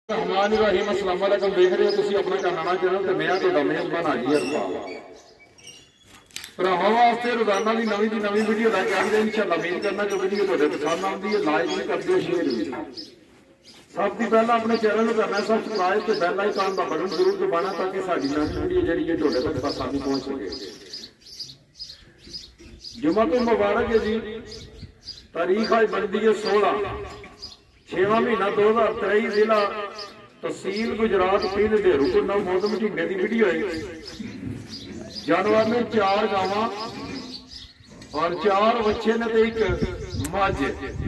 रहमान अस्सलाम वालेकुम देख रहे हो तुम अपना करना चैनल तो मैं तो मेहरबान हाजी हरपाल भरावां वास्ते रोजाना की नवी वीडियो लैके आ गए इंशाअल्लाह उम्मीद करना जो वीडियो तुहाडे पसंद आती है लाइक भी कर दियो शेयर भी सब की पहला अपने चैनल को करना सब्सक्राइब तो बेल आइकन का बटन जरूर दबाना ताकि साडी नवी वीडियो जी है तुहाडे तक आसानी पहुंच सके। जुमा तो मुबारक है जी। तारीख आज बनती है 16 6वां महीना 2023 जिला तहसील गुजरात पिंड ढेरू को नौ मौसम महीने की वीडियो है। जानवर ने 4 गावां और 4 बच्चे ने एक मझ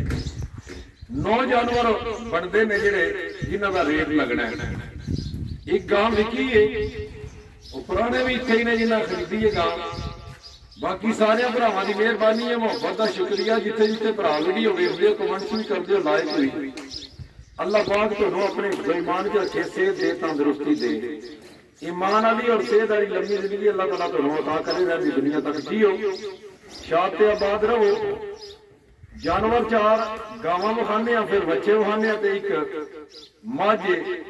9 जानवर बनते ने जेडे जिन्हों का रेट लगना है। एक गां विकी है पुराने भी इतने ही ने जिन्हें खरीदी है गां। बाकी सारे भरावां की मेहरबानी है मुहब्बत का शुक्रिया जिथे जिथे भरा वीडियो वेखते हो कमेंट्स भी करते हो लाइक भी। अल्लाह पाक तुहानू अपने ईमान च रखे सेहत दे तंदुरुस्ती दे ईमान वाली और सेहत वाली लंबी जिंदगी अल्लाह तआला तुहानू अता करे रहंदी दुनिया तक जियो शाद ते आबाद रहो। जानवर 4 गावां विखाने फिर बच्चे विखाने ते एक मझ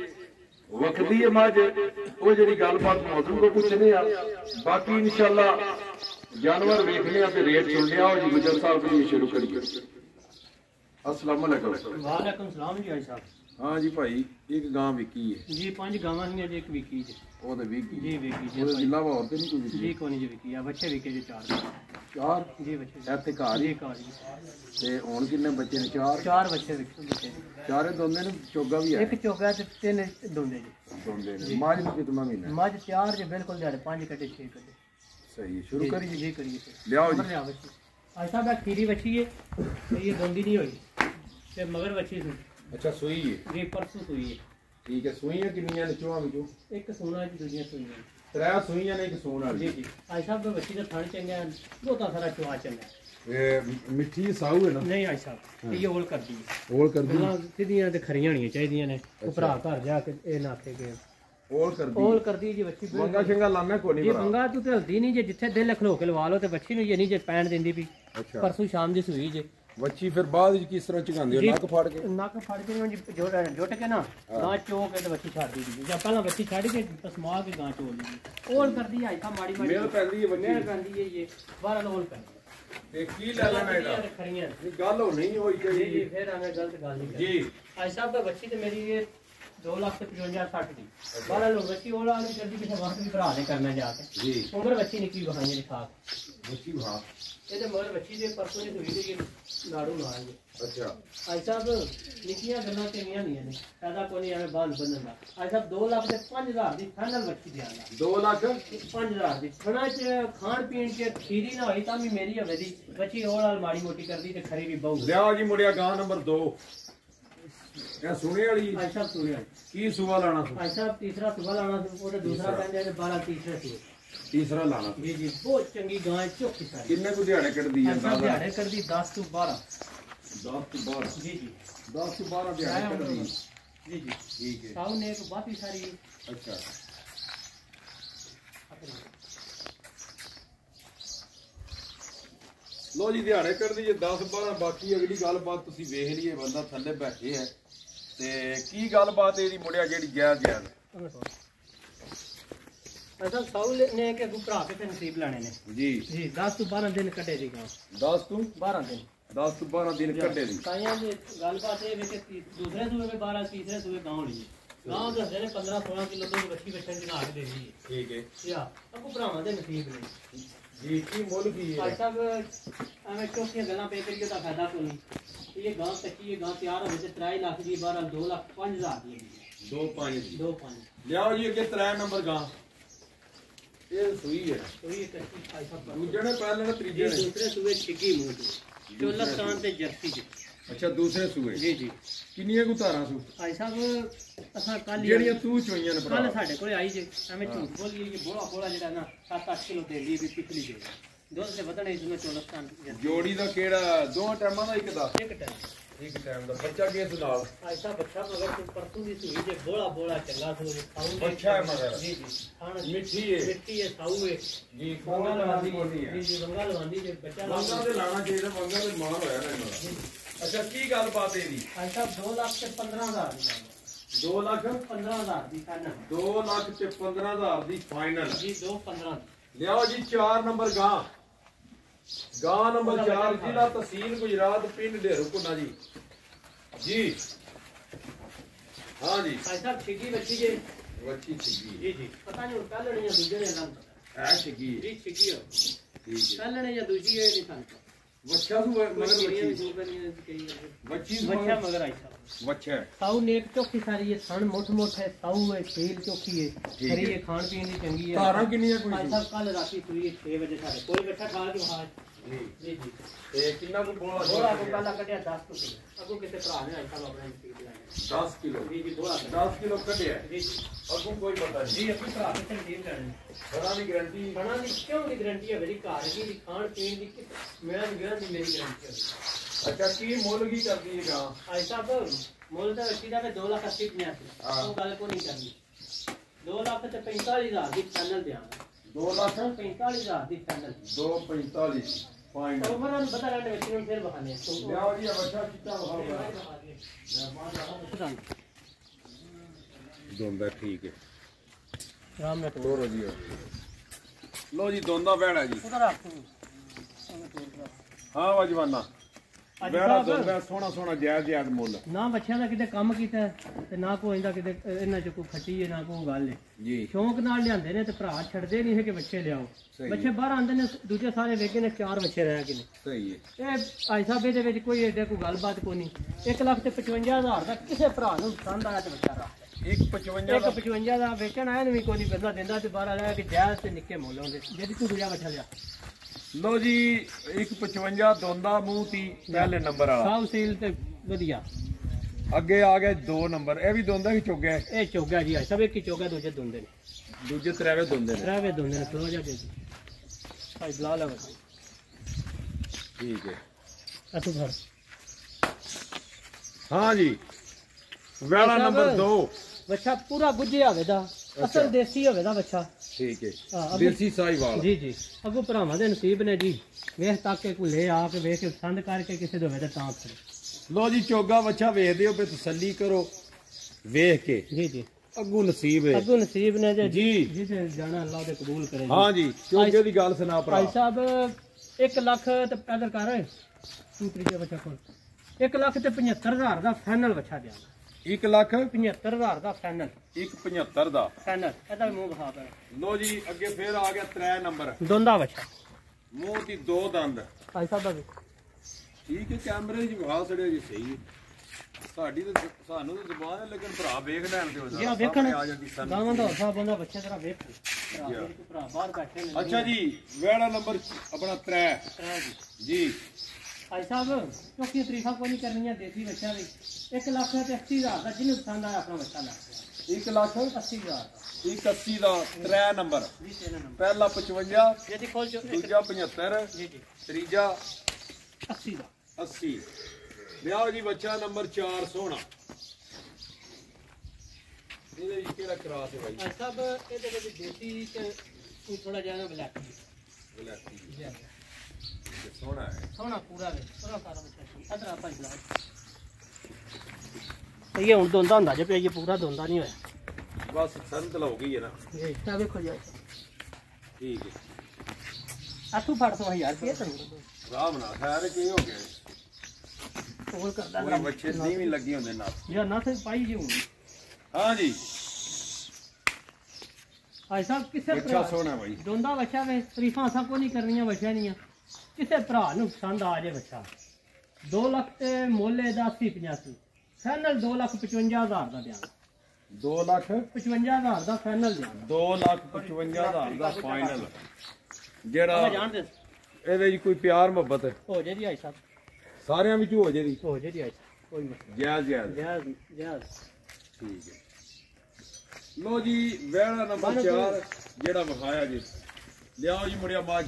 वकदी है मझ वो जी गलबात मौसम को पूछने बाकी इंशाअल्लाह जानवर वेखने ते रेट सुन लिया जी। गुजर साहब जी शुरू करिए। अस्सलाम वालेकुम। वालेकुम सलाम जी भाई साहब। हाँ जी भाई एक गां विकी है जी 5 गावां ही जी एक विकी जी वो तो विकी जी विकी जी ਉਹਦੇ ਇਲਾਵਾ ਹੋਰ ਤੇ ਨਹੀਂ ਕੋਈ ਵਿਕੀ जी कोनी जी विकी आ बच्चे विके जी 4 4 जी बच्चे ਇੱਥੇ ਘਰ जी ਹੀ कार जी ਤੇ ਹੁਣ ਕਿੰਨੇ ਬੱਚੇ ਨੇ 4 4 बच्चे विके ਚਾਰੇ ਦੋਨੇ ਨੇ ਚੋਗਾ ਵੀ ਹੈ एक चौगा ते 3 दोंदे जी ਦੋਨੇ ਨੇ ਮਾਝ ਨੂੰ ਕਿਤਨਾ ਮਹੀਨਾ मझ 4 जी बिल्कुल दिहाड़े 5 कटे 6 कटे सही शुरू करिए जी करिए लियाओ जी। आज साहब खीरी बच्ची है ये दोंदी नहीं हुई ते मगर बच्ची सुई अच्छा सुई है जी परसों सुई है ठीक है सुईयां किन्नियां ने चोहां विचों एक सोना जी दूजियां सुईयां 3 सुईयां ने एक सून वाली जी जी आज साहब बच्ची का थान चंगा बहुता सारा चुआ चंगा मिठी साहू है ना नहीं आज साहब ये होल कर दी होल कर दी सीधियां ते खरियां होनी चाहिए ने भरा घर जाके ए ना आखे के होल कर दी जी बच्ची मंगा शंगा लाना को नहीं जी मंगा तू ते हल्दी नहीं जे जिथे दिल खलो के लवा लो ते बच्ची नु ये नहीं जे पैन देंदी भी अच्छा परसों शाम दी सुई जे बच्ची फिर बाद विच किस तरह चगांदे हो नक फाड़ के जी जुट के ना गां चो के ते बच्ची छाड़ दी या पहला बच्ची छाड़ के पसमा के गां चो ली होल कर दी आई था माड़ी माड़ी मेल पैंदी है बच्ची मेल पैंदी है ये 12 होल कर ते की ले लेना एदा खरियां गल हो नहीं होई जी चाहिए जी फिर हमें गलत गल नहीं जी आज साहब बच्ची ते मेरी ये 2,55,60 दी 12 लोग बच्ची ओला वाली जल्दी किसी वक्त भी भरा दे करना जाके जी उम्र बच्ची निकी बहाई दिखा बच्ची हां ये तो मगर बच्ची दे परसों ने सुई दे नाड़ू लाएंगे अच्छा आज साहब निकियां गल्लां चंगियां नहीं ने पैदा कोनी हमें बांध बनन दा आज साहब 2 लाख ते 5,000 दी फाइनल बच्ची दे आंदा 2 लाख 5,000 दी खाना च खान पीन च खीरी ना होई तां भी मेरी हवे दी बच्ची ओला माड़ी मोटी कर दी ते खरी भी बहु लिया जी मुड़िया गां नंबर 2 क्या सुने वाली आज साहब सुनिया की सुबह लाना आज साहब तीसरा सुबह लाना और दूसरा कहंदे ने 12 तीसरा सुबह तीसरा लाना जी जी बहुत चंगी गां है चौकी सारी किन्ने को दिहाड़े कट दी है सब दिहाड़े कर दी 10 to 12 10 to 12 ji ji 10 to 12 दिहाड़े कट दी जी जी ठीक है साउन ने एक बात ही सारी अच्छा लो जी दिहाड़े कर दी 10 12 बाकी अगली गलबात तुसी वेख लईए बंदा थल्ले बैठे है ते की गलबात एदी मुड़िया जेडी जायज जायज ऐसा साउल ने के भरा के नसीब लाने ने जी जी 10 to 12 दिन कटे दी गां 10 to 12 दिन 10 to 12 दिन कटे दी ताया जी गलबात है कि दूसरे सूबे में 12 तीसरे सूबे गांव ली गांव दस ने 15-16 किलो दूध बच्ची बच्चन चढ़ा के दे दी ठीक है या अब भरावां दे नसीब ने जी की मुल की है भाई साहब हमें चौकियां गल्लां पे करिए दा फायदा कोई नहीं ये गां कच्ची ये गां तैयार हो से 3 लाख दी 12 2 लाख 5,000 दी 2-5 लियाओ जी अगे 3 नंबर गां ये सुई है तो ये कच्ची भाई साहब दूजे ने पहले ने तीजे ये ने दूसरे सूबे छिगी मुंह चोलस्तान ते जर्सी जी अच्छा दूसरे सूए जी जी किन्नियां को धारा सु भाई साहब असा कल जेड़ियां तू चोईयां ने कल भरा साडे कोले आई जे हमें झूठ बोलिए ये बोला बोला जेड़ा ना 7-8 किलो दे ली भी पिछली दे दूध से बदने इसमें चोलस्तान जोड़ी दा केड़ा दो टाइमां दा एक दा एक टाइम एक टाइम दा बच्चा किस नाल ऐसा बच्चा मगर तू परसों दी सुई जे बोला बोला चंगा सो खाऊ अच्छा है मगर जी जी खाना मिठी है मिट्टी है साऊ है जी बंगा लवांदी कोनी जी जी बंगा लवांदी जे बच्चा मंगा ते लाना चाहिए मंगा ते माल होया ना इन्हां दा अच्छा की गल बात है दी ऐसा 2 लाख से 15,000 दी 2 ਲੱਖ 15,000 ਦੀ ਫਾਈਨਲ 2 ਲੱਖ ਤੇ 15,000 ਦੀ ਫਾਈਨਲ ਜੀ 215 ਲਿਆਓ ਜੀ 4 ਨੰਬਰ ਗਾਂ ਨੰਬਰ 4 ਜ਼ਿਲ੍ਹਾ ਤਹਿਸੀਲ ਗੁਜਰਾਤ ਪਿੰਡ ਢੇਰੂ ਕੁੰਨਾ ਜੀ ਜੀ ਹਾਂ ਜੀ ਭਾਈ ਸਾਹਿਬ ਛਿੱਗੀ ਬੱਚੀ ਜੇ ਵੱਛੀ ਛਿੱਗੀ ਜੀ ਪਤਾ ਨਹੀਂ ਹੁਣ ਕੱਲ ਲੈਣੀ ਜਾਂ ਦੂਜੇ ਨੇ ਨਾਮ ਹੈ ਛਿੱਗੀ ਜੀ ਛਿੱਗੀ ਹੋ ਠੀਕ ਹੈ ਕੱਲ ਲੈਣੀ ਜਾਂ ਦੂਜੀ ਇਹ ਨਹੀਂ ਸਾਨੂੰ ਵੱਛਾ ਨੂੰ ਮਗਰ ਬੱਚਾ ਵੱਛੀ ਮਗਰ ਆਈ ਸਾਹਿਬ ਵੱਛਾ ਸਾਊ ਨੇਕ ਚੋਖੀ ਸਾਰੀ ਹੈ ਥਣ ਮੁੱਠ ਹੈ ਸਾਊ ਹੈ ਤੇਲ ਚੋਖੀ ਹੈ ਖਰੀ ਹੈ ਖਾਣ ਪੀਣ ਦੀ ਚੰਗੀ ਹੈ ਧਾਰਾਂ ਕਿੰਨੀਆਂ ਕੋਈ ਭਾਈ ਸਾਹਿਬ ਕੱਲ ਰਾਤੀ ਸੂਈ 6 ਵਜੇ ਸਾਡੇ ਕੋਈ ਬੱਚਾ ਖਾ ਕੇ ਵਹਾ ਜੀ ਜੀ ਜੀ ਤੇ ਕਿੰਨਾ ਕੁ ਬੋਲਾ ਥੋੜਾ ਕੋ ਕੱਲ ਕੱਢਿਆ 10 ਕਿਲੋ ਅਗੋ ਕਿਸੇ ਭਰਾ ਨੇ ਆਈ ਸਾਹਿਬ ਆਪਣਾ ਨਸੀਬ ਲਾਇਆ 10 ਕਿਲੋ ਜੀ ਜੀ ਥੋੜਾ 10 ਕਿਲੋ ਕੱਢਿਆ ਜੀ ਜੀ ਅੱਗੋਂ ਕੋਈ ਪਤਾ ਨਹੀਂ ਜੀ ਆਪਣੇ ਭਰਾ ਤੇ ਨਸੀਬ ਲੈਣੇ ਬੜਾ ਦੀ ਗਾਰੰਟੀ ਬਣਾ ਦੀ ਕਿਉਂ ਦੀ ਗਾਰੰਟੀ ਹੈ ਮੇਰੀ ਘਰ ਦੀ ਖਾਣ ਪੀਣ ਦੀ ਮੇਰਾ ਨਿਗਾਹ ਦੀ ਮੇਰੀ ਗਾਰੰਟੀ ਹੈ ਅੱਛਾ ਕੀ ਮੁੱਲ ਕੀ ਕਰਦੀ ਹੈ ਗਾਂ ਆਈ ਸਾਹਿਬ ਮੁੱਲ ਤਾਂ ਰੱਖੀ ਦਾ 2,80,000 ਉਹ ਗੱਲ ਕੋ ਨਹੀਂ ਕਰਨੀ 2,45,000 ਦੀ ਫਾਈਨਲ ਦਿਆਂਗਾ 2 ਲੱਖ 45,000 ਦੀ ਫਾਈਨਲ 245 ਫਾਈਨਲ ਉਮਰਾਂ ਨੂੰ ਪਤਾ ਰਹਿਣ ਵਿੱਚ ਨੂੰ ਫਿਰ ਬਹਾਨੇ ਲਿਆਓ ਜੀ ਬੱਚਾ ਕਿੱਤਾ ਵਹਾਉਗਾ ਦੋਂਦਾ ਠੀਕ ਹੈ ਰਾਮ ਨਾਲ ਤੋਰੋ ਜੀ ਲੋ ਜੀ ਦੋਂਦਾ ਬੈਣਾ ਜੀ ਉਹਦਾ ਰੱਖ ਹਾਂ ਵਾਜਵਾਨਾ ਬੈਣਾ ਦੋਂਦਾ ਸੋਹਣਾ ਜਾਇਜ਼ ਮੁੱਲ ਨਾ ਬੱਚਿਆਂ ਦਾ ਕਿਤੇ ਕੰਮ ਕੀਤਾ ਤੇ ਨਾ ਕੋਈ ਇਹਦਾ ਕਿਤੇ ਇਹਨਾਂ ਚ ਕੋਈ ਖੱਟੀ ਹੈ ਨਾ ਕੋਈ ਗੱਲ ਹੈ ਜੀ ਸ਼ੌਂਕ ਨਾਲ ਲਿਆਂਦੇ ਨੇ ਤੇ ਭਰਾ ਛੱਡਦੇ ਨਹੀਂ ਹੈ ਕਿ ਬੱਚੇ ਲਿਆਓ ਬੱਚੇ ਬਾਹਰ ਆਂਦੇ ਨੇ ਦੂਜੇ ਸਾਰੇ ਵੇਖੇ ਨੇ 4 ਬੱਚੇ ਰਹਿ ਗਏ ਨੇ ਸਹੀ ਹੈ ਇਹ ਭਾਈ ਸਾਹਿਬ ਇਹਦੇ ਵਿੱਚ ਕੋਈ ਏਡਾ ਕੋਈ ਗੱਲਬਾਤ ਕੋਈ ਨਹੀਂ 1,55,000 ਦਾ ਕਿਸੇ ਭਰਾ ਨੂੰ ਪਸੰਦ ਆਇਆ ਤੇ ਬੱਚਾ ਰੱਖ 155 ਦਾ ਵੇਚਣ ਆਇਆ ਨਹੀਂ ਕੋਈ ਨਹੀਂ ਬੰਦਾ ਦਿੰਦਾ ਤੇ ਬਾਹਰ ਆਇਆ ਕਿ ਜਾਇਜ਼ ਤੇ ਨਿੱਕੇ ਮੁੱਲ ਹੁੰਦੇ ਜਿਹਦੀ ਤੂੰ ਗੁਜਾ ਬੱਚਾ ਲਿਆ ਲੋ ਜੀ 155 ਦੋਂਦਾ ਮੂੰਹ ਤੀ ਪਹਿਲੇ ਨੰਬਰ ਵਾਲਾ ਸਾਊ ਸੀਲ ਤੇ ਵਧੀਆ ਅੱਗੇ ਆ ਗਿਆ 2 ਨੰਬਰ ਇਹ ਵੀ ਦੋਂਦਾ ਹੀ ਚੁੱਗਿਆ ਇਹ ਚੋਗਾ ਜੀ ਸਭ ਇੱਕ ਹੀ ਚੋਗਾ ਦੂਜੇ ਦੁੰਦੇ ਨੇ ਦੂਜੇ ਤਰੇਵੇਂ ਦੋਂਦੇ ਨੇ ਰਾਵੇ ਦੁੰਦੇ ਨੇ ਖਲੋ ਜਾ ਕੇ ਜੀ ਭਾਈ ਬੁਲਾ ਲੈ ਠੀਕ ਹੈ ਅਸੂ ਘਰ ਹਾਂ ਜੀ ਵੇਲਾ ਨੰਬਰ 2 ਬੱਚਾ ਪੂਰਾ ਗੁੱਜਿਆ ਹੋਵੇ ਦਾ ਅਸਲ ਦੇਸੀ ਹੋਵੇ ਦਾ ਬੱਚਾ ਠੀਕ ਹੈ ਦੇਸੀ ਸਾਈਵਾਲ ਜੀ ਜੀ ਅੱਗੋਂ ਭਰਾਵਾਂ ਦੇ ਨਸੀਬ ਨੇ ਜੀ ਵੇਖ ਤੱਕ ਕੇ ਕੋਈ ਲੈ ਆ ਕੇ ਵੇਖ ਕੇ ਪਸੰਦ ਕਰਕੇ ਕਿਸੇ ਦੇ ਹੋਵੇ ਤਾਂ ਤਾਂ ਫਿਰ ਲੋ ਜੀ ਚੋਗਾ ਬੱਚਾ ਵੇਖਦੇ ਹੋ ਤੇ ਤਸੱਲੀ ਕਰੋ ਵੇਖ ਕੇ ਜੀ ਜੀ ਅੱਗੂ ਨਸੀਬ ਹੈ ਅੱਗੋਂ ਨਸੀਬ ਨੇ ਜੀ ਜਿਸੇ ਜਾਣਾ ਅੱਲਾਹ ਦੇ ਕਬੂਲ ਕਰੇ ਹਾਂ ਜੀ ਚੋਗੇ ਦੀ ਗੱਲ ਸੁਣਾ ਭਰਾ ਭਾਈ ਸਾਹਿਬ 1 ਲੱਖ ਤੇ ਪੈਦਰ ਕਰ ਤੂੰ ਤਰੀਜਾ ਬੱਚਾ ਕੋਲ 1 ਲੱਖ ਤੇ 75,000 ਦਾ ਫਾਈਨਲ ਬੱਚਾ ਦਿਆਂਗਾ 1 ਲੱਖ 75,000 ਦਾ ਫਾਈਨਲ 175 ਦਾ ਫਾਈਨਲ ਇਹਦਾ ਵੀ ਮੂੰਹ ਵਿਖਾ ਕਰ ਲੋ ਜੀ ਅੱਗੇ ਫੇਰ ਆ ਗਿਆ 3 ਨੰਬਰ ਦੋਂਦਾ ਬੱਚਾ ਮੂੰਹ ਦੀ 2 ਦੰਦ ਭਾਈ ਸਾਹਿਬ ਦਾ ਵੇਖੋ ਠੀਕ ਹੈ ਕੈਮਰੇ 'ਚ ਵਿਖਾ ਛੜਿਆ ਜੀ ਸਹੀ ਹੈ ਸਾਡੀ ਤਾਂ ਸਾਨੂੰ ਤਾਂ ਜ਼ਬਾਨ ਹੈ ਲੇਕਿਨ ਭਰਾ ਵੇਖ ਲੈਣ ਤੇ ਜੀ ਆ ਵੇਖਣ ਆ ਜਾਂਦੀ ਸਾਨੂੰ ਗਾਵਾਂ ਦਾ ਹਿਸਾਬ ਬੰਦਾ ਬੱਚੇ ਤੇਰਾ ਵੇਖ ਭਰਾ ਬਾਹਰ ਬੈਠੇ ਨੇ ਅੱਛਾ ਜੀ ਵੇੜਾ ਨੰਬਰ ਆਪਣਾ 3 ਜੀ ਭਾਈ ਸਾਹਿਬ ਕਿਉਂਕਿ ਤਰੀਫਾਂ ਕੋਈ ਨਹੀਂ ਕਰਨੀਆਂ ਦੇਸੀ ਬੱਚਾ ਵੀ 1 ਲੱਖ ਤੇ 80,000 ਦਾ ਜਿਹਨੂੰ ਪਸੰਦ ਆਇਆ ਆਪਣਾ ਬੱਚਾ ਲੈ 1 ਲੱਖ 80,000 ਦਾ 180 ਦਾ 3 ਨੰਬਰ ਜੀ 3 ਨੰਬਰ ਪਹਿਲਾ 55 ਜਿਹਦੀ ਖੋਲ ਚੋ ਦੂਜਾ 75 ਜੀ ਜੀ ਤੀਜਾ 80 ਦਾ 80 ਵਿਆਹ ਜੀ ਬੱਚਾ ਨੰਬਰ 4 ਸੋਹਣਾ ਇਹਦੇ ਵਿੱਚ ਕਿਹੜਾ ਕਰਾਸ ਹੈ ਭਾਈ ਸਾਹਿਬ ਇਹਦੇ ਵਿੱਚ ਦੇਸੀ ਤੇ ਕੋਈ ਥੋੜਾ ਜਿਹਾ ਬਲੈਕ ਬਲੈਕੀ ਜੀ ਸੋਹਣਾ ਹੈ ਸੋਹਣਾ ਪੂਰਾ ਵੇ ਪੂਰਾ ਸਾਰਾ ਬੱਚਾ ਅਦਰਾ ਭਾਈ ਬਲਾ ਇਹ ਹੁਣ ਦੋਂਦਾ ਹੁੰਦਾ ਜੇ ਪਿਆ ਇਹ ਪੂਰਾ ਦੋਂਦਾ ਨਹੀਂ ਹੋਇਆ ਬਸ ਸੰਤ ਹੋ ਗਈ ਹੈ ਨਾ ਇਹ ਤਾਂ ਵੇਖੋ ਜੀ ਠੀਕ ਹੈ ਆਥੂ ਫੜ ਤੋਂ 1000 ਰੁਪਏ ਤੈਨੂੰ ਰਾਮ ਨਾਲ ਖੈਰ ਕੀ ਹੋ ਗਿਆ ਕੋਲ ਕਰਦਾ ਕੋਈ ਬੱਚੇ ਨਹੀਂ ਵੀ ਲੱਗੇ ਹੁੰਦੇ ਨਾ ਜਾਂ ਨਾ ਤੇ ਪਾਈ ਜੀ ਹੁਣ ਹਾਂ ਜੀ ਭਾਈ ਸਾਹਿਬ ਕਿਸੇ ਬੱਚਾ ਸੋਹਣਾ ਭਾਈ ਦੋਂਦਾ ਬੱਚਾ ਵੇ ਤਰੀਫਾਂ ਸਭ ਕੋ ਨਹੀਂ ਕਰਨੀਆਂ ਬੱਚਿਆਂ ਦੀਆਂ ਕਿਸੇ ਭਰਾ ਨੂੰ ਪਸੰਦ ਆ ਜੇ ਬੱਚਾ 2 ਲੱਖ ਤੇ ਮੋਲੇ ਦਾ 80-85 ਫਾਈਨਲ 2,55,000 ਦਾ ਦਿਆਂਗਾ 2 ਲੱਖ 55,000 ਦਾ ਫਾਈਨਲ ਦਿਆਂਗਾ 2,55,000 ਦਾ ਫਾਈਨਲ ਜਿਹੜਾ ਜਾਣਦੇ ਇਹਦੇ 'ਚ ਕੋਈ ਪਿਆਰ ਮੁਹੱਬਤ ਹੋ ਜੇ ਜੀ ਆਈ ਸਾਹਿਬ ਸਾਰਿਆਂ ਵਿੱਚ ਹੋ ਜੇ ਦੀ ਹੋ ਜੇ ਜੀ ਆਈ ਸਾਹਿਬ ਕੋਈ ਮਸਲਾ ਜਾਇਜ਼ ਜਾਇਜ਼ ਜਾਇਜ਼ ਠੀਕ ਹੈ ਲੋ ਜੀ ਵੇੜਾ ਨੰਬਰ 4 ਜਿਹੜਾ ਵਿਖਾਇਆ ਜੀ ਲਿਆਓ ਜੀ ਮੁੜਿਆ ਮਾਝ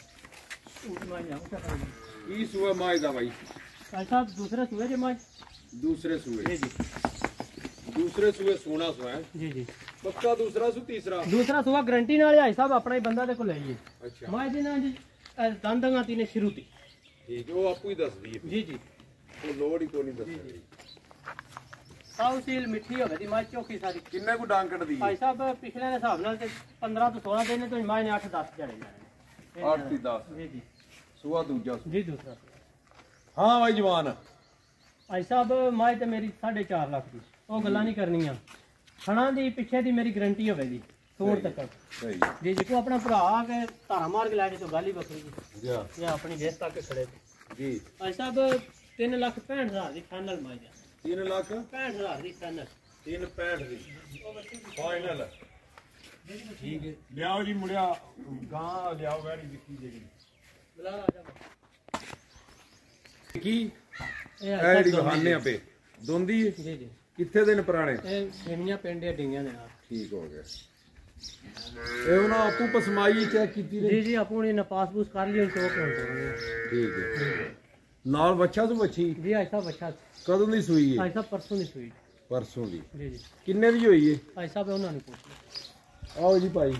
ਕੀ ਸੂਆ ਮਾਝ ਦਾ ਭਾਈ ਭਾਈ ਸਾਹਿਬ ਦੂਸਰੇ ਸੂਏ ਜੇ ਮਾਝ ਦੂਸਰੇ ਸੂਏ ਜੀ ਦੂਸਰੇ ਸੂਏ ਸੋਨਾ ਸੂਆ ਹੈ ਜੀ ਜੀ ਪੱਕਾ ਦੂਸਰਾ ਸੂ ਤੀਸਰਾ ਦੂਸਰਾ ਸੂਆ ਗਰੰਟੀ ਨਾਲ ਆਈ ਸਾਹਿਬ ਆਪਣਾ ਹੀ ਬੰਦਾ ਦੇ ਕੋਲ ਲਈਏ ਅੱਛਾ ਮਾਝ ਦੇ ਨਾਲ ਜੀ ਦੰਦਾਂ ਤੀ ਨੇ ਸ਼ੁਰੂ ਤੀ ਠੀਕ ਉਹ ਆਪੂ ਹੀ ਦੱਸਦੀ ਹੈ ਜੀ ਜੀ ਉਹ ਲੋੜ ਹੀ ਕੋਈ ਨਹੀਂ ਦੱਸਦੀ ਸਾਊ ਸੀਲ ਮਿੱਠੀ ਹੋਵੇ ਦੀ ਮਾਂ ਚੋਖੀ ਸਾਰੀ। ਕਿੰਨੇ ਕੋ ਡਾਂਗ ਕੱਢਦੀ ਹੈ ਭਾਈ ਸਾਹਿਬ ਪਿਛਲੇ ਦੇ ਹਿਸਾਬ ਨਾਲ ਤੇ 15 ਤੋਂ 16 ਦਿਨ ਤੋਂ ਮਾਂ ਨੇ 8-10 ਜੜੇ ਜਾਣੇ। 8 ਦੀ 10 ਜੀ ਜੀ ਸੂਆ ਦੂਜਾ ਜੀ ਦੂਸਰਾ। ਹਾਂ ਬਾਈ ਜਵਾਨ ਭਾਈ ਸਾਹਿਬ ਮਾਂ ਤੇ ਮੇਰੀ 4.5 ਲੱਖ ਦੀ, ਉਹ ਗੱਲਾਂ ਨਹੀਂ ਕਰਨੀਆਂ। ਖਣਾ ਦੀ ਪਿੱਛੇ ਦੀ ਮੇਰੀ ਗਰੰਟੀ ਹੋਵੇ ਦੀ ਤੋੜ ਤੱਕ। ਸਹੀ ਜੀ ਜੀ ਕੋ ਆਪਣਾ ਭਰਾ ਆ ਕੇ ਧਾਰਾ ਮਾਰ ਕੇ ਲੈ ਜੇ ਤਾਂ ਗੱਲ ਹੀ ਵੱਖਰੀ ਜੀ। ਜੀ ਜਾਂ ਆਪਣੀ ਵੇਸ ਤੱਕ ਖੜੇ ਜੀ ਭਾਈ ਸਾਹਿਬ 3,65,000 ਦੀ ਫਾਈਨਲ ਮਾਂ ਜਾ 3 ਲੱਖ 65,000 ਦੀ ਫਾਈਨਲ। 365 ਦੀ ਫਾਈਨਲ ਠੀਕ ਹੈ। ਲਿਆਓ ਜੀ ਮੁੰਡਿਆ ਗਾਂ ਲਿਆਓ ਵੈੜੀ ਦਿੱਤੀ ਜਿਹੜੀ ਬੁਲਾ ਆ ਜਾ ਕੀ ਇਹ ਐਡੀ ਬਹਾਨੇ ਆਪੇ ਦੋਂਦੀ ਹੈ। ਜੀ ਜੀ ਕਿੱਥੇ ਦੇ ਨੇ ਪੁਰਾਣੇ? ਇਹ ਛੇਣੀਆਂ ਪਿੰਡੇ ਡਿੰਗੀਆਂ ਨੇ ਨਾਲ। ਠੀਕ ਹੋ ਗਿਆ। ਇਹ ਉਹਨਾਂ ਆਪੂ ਪਸਮਾਈ ਚੈੱਕ ਕੀਤੀ ਜੀ ਰਹੀ। ਜੀ ਆਪਣੀ ਨਾ ਪਾਸਪੋਰਟ ਕਰ ਲਈ ਚੋਕ ਹੋਣ ਠੀਕ ਹੈ। ਨਾਲ ਬੱਚਾ ਤੋਂ ਬੱਚੀ ਜੀ ਭਾਈ ਸਾਹਿਬ ਅੱਛਾ ਕਦੋਂ ਦੀ ਸੂਈ ਹੈ? ਭਾਈ ਸਾਹਿਬ ਪਰਸੋਂ ਦੀ ਸੂਈ। ਪਰਸੋਂ ਦੀ। ਜੀ ਜੀ ਕਿੰਨੇ ਦੀ ਹੋਈ ਹੈ? ਭਾਈ ਸਾਹਿਬ ਉਹਨਾਂ ਨੂੰ ਪੁੱਛ ਆਓ ਜੀ ਭਾਈ।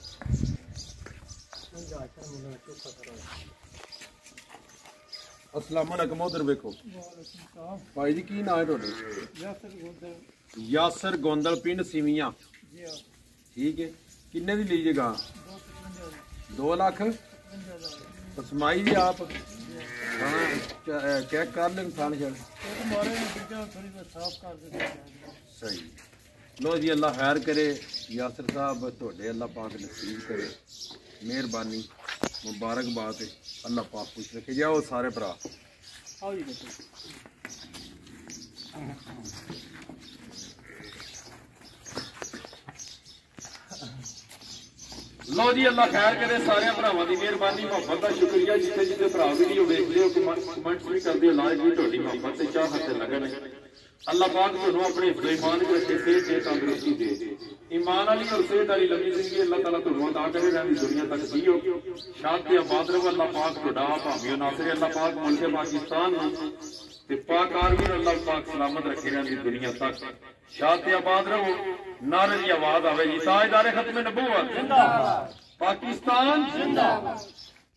ਅਸਲਾਮ ਅਲੈਕਮ। ਉਧਰ ਵੇਖੋ ਭਾਈ ਜੀ ਕੀ ਨਾਂ ਹੈ ਤੁਹਾਡਾ? ਯਾਸਰ ਗੋਂਦਲ ਪਿੰਡ ਸਿਵੀਆਂ। ਠੀਕ ਹੈ। ਕਿੰਨੇ ਦੀ ਲਈ ਜੇ ਗਾਂ? 2 ਲੱਖ ਪਸਮਾਈ ਦੀ ਆਪ ਚੈੱਕ ਕਰ ਲੈਣ ਥਾਣ ਛੜ ਸਹੀ। ਲੋ ਜੀ ਅੱਲਾ ਖੈਰ ਕਰੇ। ਯਾਸਰ ਸਾਹਿਬ ਤੁਹਾਡੇ ਅੱਲਾ ਪਾਕ ਨਸੀਬ ਕਰੇ ਮਿਹਰਬਾਨੀ ਮੁਬਾਰਕਬਾਦ ਹੈ। ਅੱਲਾ ਪਾਕ ਖੁਸ਼ ਰੱਖੇ। ਜਾਓ ਸਾਰੇ ਭਰਾ ਆਓ ਜੀ ਦੇਖੋ ਲੋ ਜੀ ਅੱਲਾ ਖੈਰ ਕਰੇ ਸਾਰਿਆਂ ਭਰਾਵਾਂ ਦੀ ਮਿਹਰਬਾਨੀ ਮੁਹੱਬਤ ਦਾ ਸ਼ੁਕਰੀਆ। ਜਿੱਥੇ ਜਿੱਥੇ ਭਰਾ ਵੀਡੀਓ ਵੇਖਦੇ ਹੋ ਕਮੈਂਟਸ ਵੀ ਕਰਦੇ ਹੋ, ਲਾਈਕ ਵੀ ਤੁਹਾਡੀ ਮੁਹੱਬਤ ਤੇ ਚਾਹਤ ਤੇ ਲੱਗਣ। ਅੱਲਾ ਪਾਕ ਤੁਹਾਨੂੰ ਆਪਣੇ ਈਮਾਨ ਵਿੱਚ ਰੱਖੇ, ਸਿਹਤ ਤੇ ਤੰਦਰੁਸਤੀ ਦੇ। ईमान वाली और सेहत वाली लंबी जिंदगी अल्लाह ताला तुहानू अता करे, रहंदी दुनिया तक जियो शाद ते आबाद रहो। अल्लाह पाक तुहाडा भावियो नासरे अल्लाह पाक मुल्क पाकिस्तान ते पाक आर्मी अल्लाह पाक सलामत रखे, रहंदी दुनिया तक शाद ते आबाद रहो। नारे दी आवाज आवे जी, ताजदार खत्म नबूवत जिंदाबाद, पाकिस्तान जिंदाबाद।